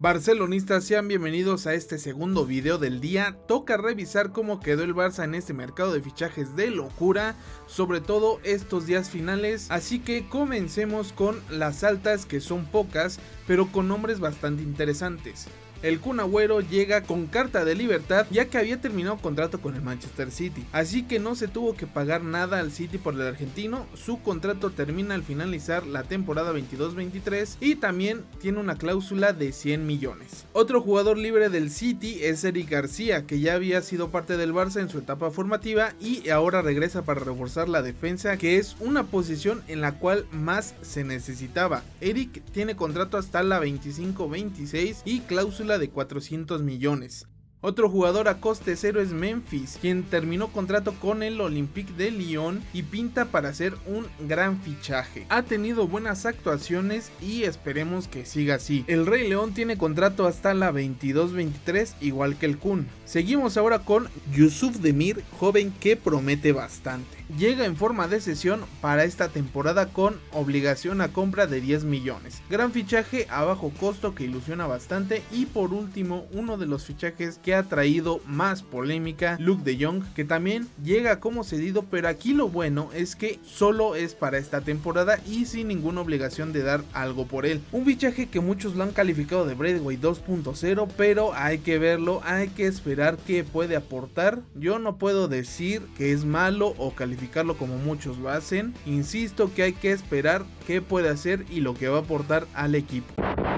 Barcelonistas, sean bienvenidos a este segundo video del día. Toca revisar cómo quedó el Barça en este mercado de fichajes de locura, sobre todo estos días finales, así que comencemos con las altas, que son pocas, pero con nombres bastante interesantes. El Kun Agüero llega con carta de libertad, ya que había terminado contrato con el Manchester City, así que no se tuvo que pagar nada al City por el argentino. Su contrato termina al finalizar la temporada 22-23 y también tiene una cláusula de 100 millones. Otro jugador libre del City es Eric García, que ya había sido parte del Barça en su etapa formativa y ahora regresa para reforzar la defensa, que es una posición en la cual más se necesitaba. Eric tiene contrato hasta la 25-26 y cláusula de 400 millones. Otro jugador a coste cero es Memphis, quien terminó contrato con el Olympique de Lyon y pinta para ser un gran fichaje. Ha tenido buenas actuaciones y esperemos que siga así. El Rey León tiene contrato hasta la 22-23, igual que el Kun. Seguimos ahora con Yusuf Demir, joven que promete bastante. Llega en forma de cesión para esta temporada con obligación a compra de 10 millones. Gran fichaje a bajo costo que ilusiona bastante. Y por último, uno de los fichajes que ha traído más polémica, Luuk de Jong, que también llega como cedido, pero aquí lo bueno es que solo es para esta temporada y sin ninguna obligación de dar algo por él. Un fichaje que muchos lo han calificado de Braithwaite 2.0, pero hay que verlo, hay que esperar qué puede aportar. Yo no puedo decir que es malo o calificarlo como muchos lo hacen. Insisto que hay que esperar qué puede hacer y lo que va a aportar al equipo.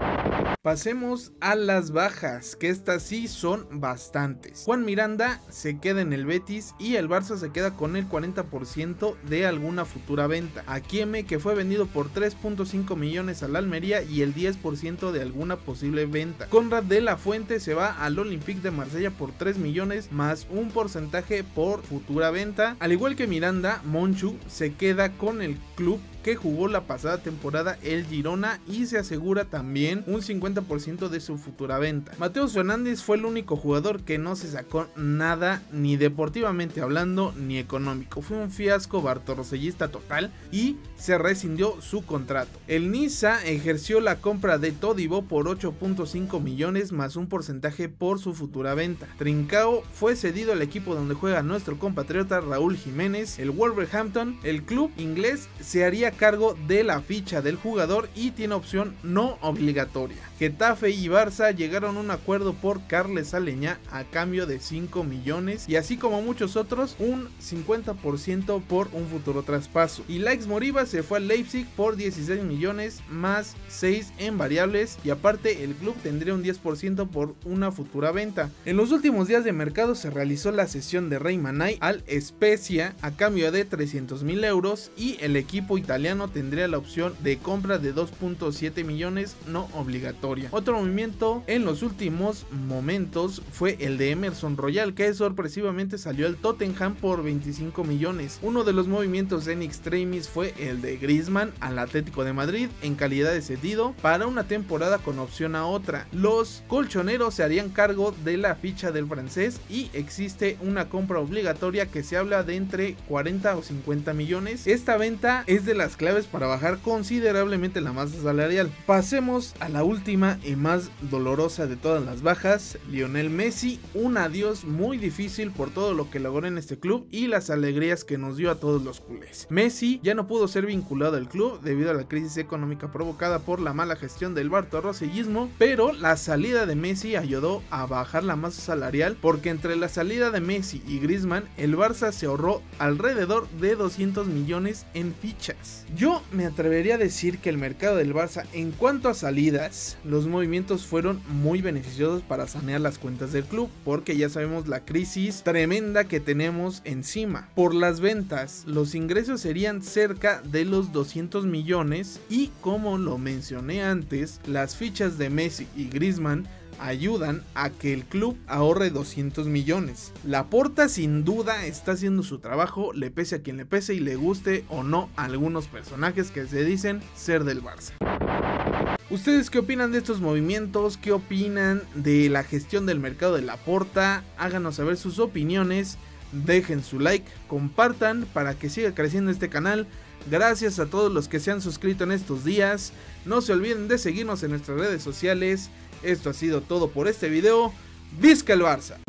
Pasemos a las bajas, que estas sí son bastantes. Juan Miranda se queda en el Betis y el Barça se queda con el 40% de alguna futura venta. Akieme, que fue vendido por 3.5 millones al Almería, y el 10% de alguna posible venta. Konrad de la Fuente se va al Olympique de Marsella por 3 millones más un porcentaje por futura venta. Al igual que Miranda, Monchu se queda con el club que jugó la pasada temporada, el Girona, y se asegura también un 50% de su futura venta. Mateus Fernández fue el único jugador que no se sacó nada, ni deportivamente hablando ni económico. Fue un fiasco bartorrossellista total y se rescindió su contrato. El Niza ejerció la compra de Todibo por 8.5 millones más un porcentaje por su futura venta. Trincao fue cedido al equipo donde juega nuestro compatriota Raúl Jiménez, el Wolverhampton. El club inglés se haría cargo de la ficha del jugador y tiene opción no obligatoria. Getafe y Barça llegaron a un acuerdo por Carles Aleñá a cambio de 5 millones y así como muchos otros un 50% por un futuro traspaso. Y Laix Moriba se fue al Leipzig por 16 millones más 6 en variables, y aparte el club tendría un 10% por una futura venta. En los últimos días de mercado se realizó la cesión de Rey Manay al Spezia a cambio de 300.000 euros y el equipo italiano tendría la opción de compra de 2.7 millones no obligatoria. Otro movimiento en los últimos momentos fue el de Emerson Royal, que sorpresivamente salió al Tottenham por 25 millones. Uno de los movimientos en extremis fue el de Griezmann al Atlético de Madrid en calidad de cedido para una temporada con opción a otra. Los colchoneros se harían cargo de la ficha del francés y existe una compra obligatoria que se habla de entre 40 o 50 millones. Esta venta es de las claves para bajar considerablemente la masa salarial. Pasemos a la última y más dolorosa de todas las bajas, Lionel Messi. Un adiós muy difícil por todo lo que logró en este club y las alegrías que nos dio a todos los culés. Messi ya no pudo ser vinculado al club debido a la crisis económica provocada por la mala gestión del bartorrosellismo, pero la salida de Messi ayudó a bajar la masa salarial, porque entre la salida de Messi y Griezmann el Barça se ahorró alrededor de 200 millones en fichas. Yo me atrevería a decir que el mercado del Barça en cuanto a salidas, los movimientos fueron muy beneficiosos para sanear las cuentas del club, porque ya sabemos la crisis tremenda que tenemos encima. Por las ventas, los ingresos serían cerca de los 200 millones y, como lo mencioné antes, las fichas de Messi y Griezmann ayudan a que el club ahorre 200 millones. Laporta sin duda está haciendo su trabajo, le pese a quien le pese y le guste o no a algunos personajes que se dicen ser del Barça. ¿Ustedes qué opinan de estos movimientos? ¿Qué opinan de la gestión del mercado de Laporta? Háganos saber sus opiniones, dejen su like, compartan para que siga creciendo este canal. Gracias a todos los que se han suscrito en estos días. No se olviden de seguirnos en nuestras redes sociales Esto ha sido todo por este video. ¡Visca el Barça!